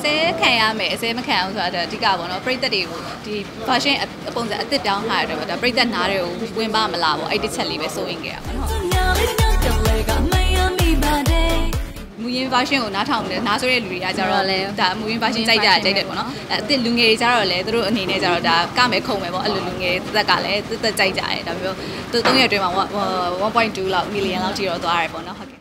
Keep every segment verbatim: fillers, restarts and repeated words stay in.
ဆဲခံရမယ်အစဲမခံအောင်ဆိုတာအဓိကပေါ့နော်ပရိသတ်တွေကိုဒီ version အပုံစံအသစ်ပြောင်းထားရတယ်ပေါ့ဒါပရိသတ်နားတွေကိုဝင်ပါမလားပေါ့အဲ့တစ်ချက်လေးပဲစိုးရင်ခဲ့တာပေါ့နော်မူရင်း version ကိုနားထောင်နေနားဆိုတဲ့လူတွေကကြတော့ဒါမူရင်း version ကြိုက်ကြကြိုက်တယ်ပေါ့နော်အဲအစ်လူငယ်တွေကြတော့လေသူတို့အနေနဲ့ကြတော့ဒါကမယ်ခုံမယ်ပေါ့အဲ့လိုလူငယ်သက်ကလည်းသက်ကြိုက်ကြတယ်ဒါမျိုးသူသုံးရက်အတွင်းမှာone point twoလောက် million လောက်ထိတော့သွားရတယ်ပေါ့နော်ဟုတ်ကဲ့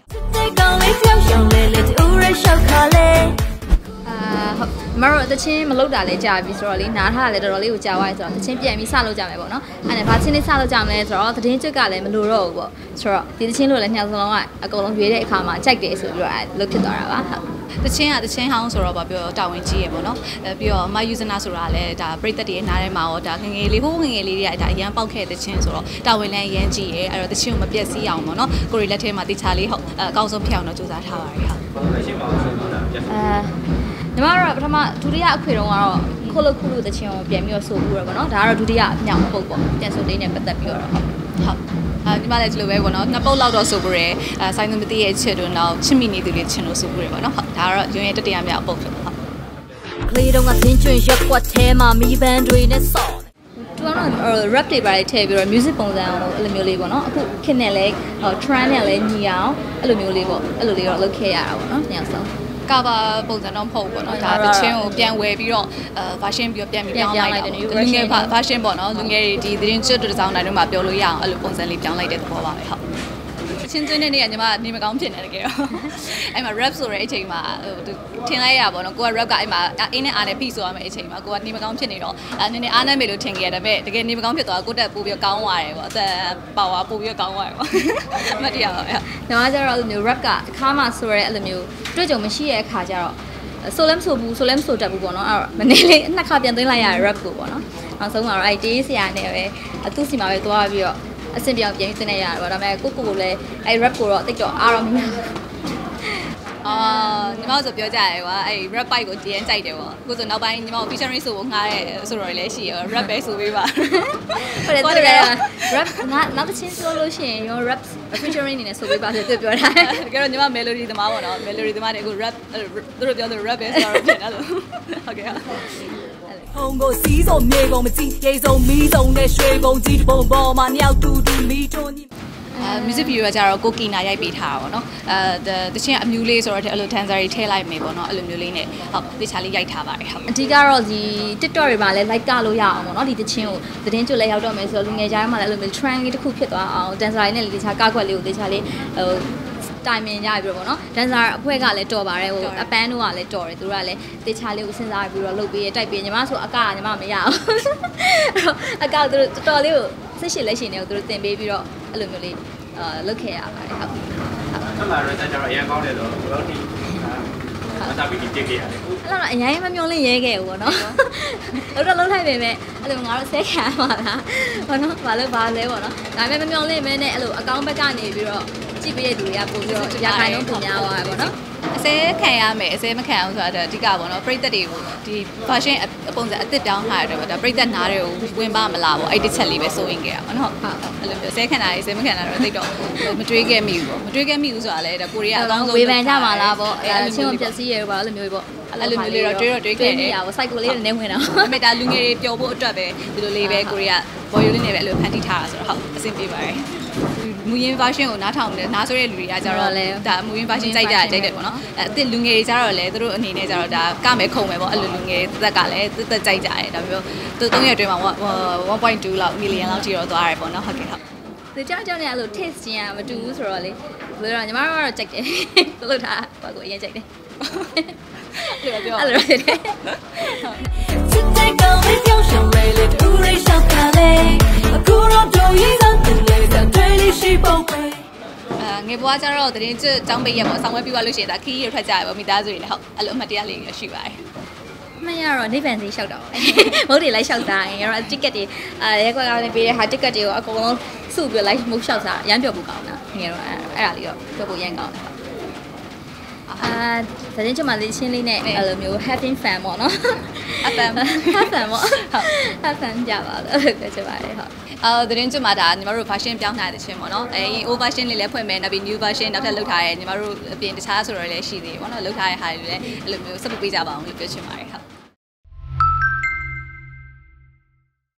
အာမရောတချင်းမလုပ်တာလဲကြာပြီဆိုတော့လေနားထားတာလဲတော်တော်လေးကိုကြာသွားပြီဆိုတော့တချင်းပြန်ပြီးစလုပ်ကြမယ်ပေါ့နော်အဲ့ဒါဘာချင်းလေးစလုပ်ကြမလဲဆိုတော့သတင်းကျွတ်ကလည်းမလိုတော့ဘူးပေါ့ဆိုတော့ဒီတချင်းလို့လည်းညှောက်စလုံးကအကုန်လုံးရွေးတဲ့အခါမှာကြိုက်တယ်ဆိုပြီးတော့အဲလုတ်ဖြစ်သွားတာပါဟုတ်တချင်းကတချင်းဟောင်းဆိုတော့ဗာပြောတာဝန်ကြီးရပေါ့နော်အဲပြီးတော့မယူဇနာဆိုတာလည်းဒါပရိသတ်တွေနားထဲမှာရောဒါငငယ်လေးဟိုးငငယ်လေးတွေကဒါအရန်ပေါက်ခဲ့တဲ့တချင်းဆိုတော့တာဝန်လည်းအရန်ကြီးရအဲ့တော့တချင်းကိုမပြတ်စည်းအောင်ပေါ့နော်ကိုရီလက်ထဲမှာတေချာလေးဟုတ်အကောင်းဆုံးဖြစ်အောင်တော့ကြိုးစားထားပါတယ်ဟုတ်ရှင်းပါအောင်ဆိုတော့ပြတ်အဲညီမတို့ပထမဒုတိယအခွေတုန်းကတော့ခိုးလို့ခုလို့တချင်းကိုပြန်ပြီးတော့ဆိုပြီးတော့ပေါ့နော်ဒါကတော့ဒုတိယအမြောက်ပုတ်ပေါ့ပြန်ဆိုလေးနဲ့ပတ်သက်ပြီးတော့ဟုတ်ဟုတ်အဲဒီမှာလည်းဒီလိုပဲပေါ့နော်နှစ်ပုတ်လောက်တော့ဆိုပြရဲအဲဆိုင်သူမသိရဲ့ချစ်တို့နောက်ချစ်မိနေသူတွေချင်လို့ဆိုပြရဲပေါ့နော်ဟုတ်ဒါကတော့ရုံရဲ့တတရားမြောက်ပုတ်ဖြစ်ပါဟုတ်ကလေးတုန်းကသင်းကျွင်ရက်ကွက်ထဲမှာမီးပန်းတွေနဲ့ဆော့သူကတော့ rap တွေပါထည့်ပြီးတော့ music ပုံစံအောင်အဲ့လိုမျိုးလေးပေါ့နော်အခုခင်နဲ့လဲ trend နဲ့လဲညီအောင်အဲ့လိုမျိုးလေးပေါ့အဲ့လိုလေးတော့လုပ်ခဲ့ရတာပေါ့နော်ညောင်ဆုံးကာဗာပုံစံတော့မဟုတ်ဘူးပေါ့နော်ဒါတချင်းကိုပြန်ဝယ်ပြီးတော့အဲ version ပြီးတော့ပြန်ပြီးပြောင်းလိုက်တာလူငယ် version ပေါ့နော်လူငယ်တွေဒီသတင်းကျွတ်တူတစ်စောင်းတိုင်းတော့မှပြောလို့ရအောင်အဲ့လိုပုံစံလေးပြောင်းလိုက်တဲ့သဘောပါပဲဟုတ်ချင်းချင်းတဲ့နေ့ကညီမနေမကောင်းဖြစ်နေတယ်ကြတော့အဲ့မှာ rap ဆိုတဲ့အချိန်မှာဟိုထင်လိုက်ရပါတော့ကိုက rap ကအဲ့မှာအင်းနဲ့အားနဲ့ဖိဆိုရမယ်အချိန်မှာကိုကနေမကောင်းဖြစ်နေတော့အဲနည်းနည်းအားနဲ့မေလို့ထင်ခဲ့ရတယ်ဒါပေမဲ့တကယ်နေမကောင်းဖြစ်သွားကိုတက်ပို့ပြီးကောင်းသွားတယ်ပေါ့အသက်ပါဝါပို့ပြီးကောင်းသွားတယ်ပေါ့မတရားပါညီမကျတော့အဲ့လိုမျိုး rap ကအခါမှဆိုရဲအဲ့လိုမျိုးတွေ့ကြုံမရှိတဲ့အခါကျတော့ဆိုလည်းမဆိုဘူးဆိုလည်းမဆိုတတ်ဘူးပေါ့နော်အဲ့တော့မနေ့လေးနှစ်ခါပြန်သွင်းလိုက်ရ rap ကိုပေါ့နော်နောက်ဆုံးမှာတော့အဲ့တေးဆရာနဲ့ပဲသူ့စီမှာပဲသွားပြီးတော့အဆင်ပြေအောင်ပြန်ပြီးသင်နေရတယ်ပေါ့ဒါပေမဲ့ကိုကိုကိုလည်းအဲ့ rap ကိုတော့တိတ်တော့အားတော့မရဘူးအာညီမဆိုပြောကြရဲကွာအဲ့ rap bike ကိုတည်ရင်ကြိုက်တယ်ပေါ့ကိုဆိုနောက်ပိုင်းညီမကို featuring ဆိုဖို့ငှားရဲဆိုတော့လည်းရှိရ rap ပဲဆိုပေးပါဟုတ်တယ်သူက rap ငါနောက်တစ်ချင်းဆိုလို့ရှိရင်ရော rap featuring နေနဲ့ဆိုပေးပါဆိုသူပြောတာတကယ်တော့ညီမ melody သမားပေါ့နော် melody သမားတွေအခု rap သူတို့ပြောသူ rap ပဲဆိုတော့ဖြစ်နေလို့ဟုတ်ကဲ့ဟုံကိုစီးစုံမြေကုန်မကြည့်ရေစုံမီးစုံနဲ့ရွှေကုန်ကြီးတပုံပေါ်မှာမြောက်တူတူမီးတွန်းအဲ music video ကကြတော့ကိုကီနာရိုက်ပေးထားတာပေါ့နော်အဲတချင်းအမျိုးလေးဆိုတော့အဲ့လို dancer တွေထည့်လိုက်မယ်ပေါ့နော်အဲ့လိုမျိုးလေးနဲ့ဟုတ်တေချာလေးရိုက်ထားပါတယ်ဟုတ်အဓိကတော့ဒီ TikTok တွေမှာလည်း like ကလို့ရအောင်ပေါ့နော်ဒီတချင်းကိုသတင်းကျွတ်လည်းရောက်တော့မယ်ဆိုတော့လူငယ်ကြားမှာလည်းအဲ့လိုမျိုး trend လေးတစ်ခုဖြစ်သွားအောင် dancer တွေနဲ့လည်းတေချာကောက်ွက်လေးကိုတေချာလေးဟိုတိုင်မင်ကြပြီးတော့ပေါ့နော် dancer အဖွဲ့ကလည်းတော်ပါတယ်ဟိုအပန်းတို့ကလည်းတော်တယ်သူတို့ကလည်းတေချာလေးကိုစဉ်းစားပြီးတော့လုပ်ပေးရတိုက်ပေးညီမဆိုအကညီမမရအောင်အကသူတို့တော်လေးကိုစိတ်ရှိလက်ရှိနေကိုသူတို့တင်ပေးပြီးတော့အဲ့လိုမျိုးလေးအာလုတ်ခဲ့ရပါတယ်ဟုတ်ဆက်လာတော့ကျတော့အရင်ကောင်းတယ်တော့ဘယ်လောက်ထိမစားပြီးကြည့်ခဲ့ရတယ်အဲ့တော့အရင်မမျောလင့်ရဲခဲ့ဘူးပေါ့နော်လို့တော့လုံးလိုက်ပေမဲ့အဲ့လိုငါတို့ဆဲခံရပါလားပေါ့နော်ဘာလို့ဘာလဲပေါ့နော်ဒါပေမဲ့မမျောလင့်မဲနဲ့အဲ့လိုအကောင့်ဘက်ကနေပြီးတော့ကြည့်ပေးတဲ့သူတွေကပို့ပြီးတော့ရာခိုင်နှုန်းပုံများသွားတယ်ပေါ့နော်အစဲခံရမယ်အစဲမခံအောင်ဆိုတာအဓိကပေါ့နော်ပရိသတ်တွေကိုဒီ version အပုံစံအသစ်ပြောင်းထားရတယ်ပေါ့ဒါပရိသတ်နားတွေကိုဝင်ပါမလားပေါ့အဲ့တစ်ချက်လေးပဲစိုးရင်ခဲ့တာပေါ့နော်ဟုတ်အဲ့လိုမျိုးအစဲခံတာအစဲမခံတာတော့တိတ်တော့မတွေးခဲ့မိဘူးပေါ့မတွေးခဲ့မိဘူးဆိုတာလည်းဒါကိုရီးယားအကောင်းဆုံးဝေဖန်ကြမှာလားပေါ့အဲ့လိုချင်းကိုပြည့်စည်ရပါအဲ့လိုမျိုးပေါ့အဲ့လိုမျိုးလေးတော့တွေးတော့တွေးခဲ့တယ်ဟို site ကိုလေးနဲ့ဝင်တာဒါပေမဲ့ဒါလူငယ်တွေပျော်ဖို့အတွက်ပဲဒီလိုလေးပဲကိုရီးယား violin နဲ့ပဲအဲ့လိုဖန်တီးထားတာဆိုတော့ဟုတ်အဆင်ပြေပါတယ်မူရင်း version ကိုနားထောင်နေနားဆိုတဲ့လူတွေကကြတော့ဒါမူရင်း version ကြိုက်ကြကြိုက်တယ်ပေါ့နော်အဲအစ်လူငယ်တွေကြတော့လေသူတို့အနေနဲ့ကြတော့ဒါကမယ်ခုံမယ်ပေါ့အဲ့လိုလူငယ်သက်ကလည်းသက်ကြိုက်ကြတယ်ဒါမျိုးသူသုံးရက်အတွင်းမှာone point twoလောက် million လောက်ထိတော့သွားရတယ်ပေါ့နော်ဟုတ်ကဲ့ဟုတ်သူကြောက်ကြောက်နေအဲ့လို taste ချင်းကမတူဘူးဆိုတော့လေဘယ်တော့ညီမတို့ကတော့ကြိုက်တယ်သူလုပ်ထားဘာကိုအရင်ကြိုက်တယ်အဲ့လိုပြောအဲ့လိုဖြစ်တယ်စစ်တဲ့ကောင်လေးကြောက်ရှောင်လေးတူရိရှောက်ခါလေးအခုတော့တို့ရင်းစမ်းတယ်လေတဲ့လေးရှိပုံပဲအဲငယ်ဘွားကျတော့သတင်းကျွတ်ចောင်းပိတ်ရက်ပေါ့ဆောင်းဝဲပြီးသွားလို့ရှိရင်ဒါခီးရထွက်ကြရပေါ့မိသားစုတွေလည်းဟုတ်အဲ့လိုအမှတ်တရလေးရရှိပါတယ်မှန်ရတော့နိဗ္ဗာန်စီလျှောက်တော့မဟုတ်တယ်လိုက်လျှောက်တာငယ်တော့ ticket တွေအဲရက်ကွက်ကလည်းပေးတဲ့ဟာ ticket တွေကိုအကုန်လုံးစုပြီးလိုက်မုတ်လျှောက်တာရမ်းပြောဖို့ကောင်းတာငယ်တော့အဲ့ဒါလေးတော့ပြောဖို့ရမ်းကောင်းတယ်အာသတင်းချင်မှလေးရှင်းလေးနဲ့အဲ့လိုမျိုး having fun ပေါ့နော်အပန် have fun ပေါ့ဟုတ် have fun ကြပါလို့ပြောချင်ပါတယ်ဟုတ်အာသတင်းကျွတ်မှာဒါညီမတို့ version ပြောင်းထားတဲ့ချင်းပေါ့နော်အဲ old version လေးလည်းဖွင့်မယ်နောက်ပြီး new version နောက်ထပ်လုပ်ထားရဲညီမတို့အပြင်တခြားဆိုတော့လည်းရှိသေးတယ်ပေါ့နော်လုပ်ထားတဲ့ဟာတွေလည်းအဲ့လိုမျိုးဆက်လုပ်ပေးကြပါအောင်လို့ပြောချင်ပါတယ်ဟုတ်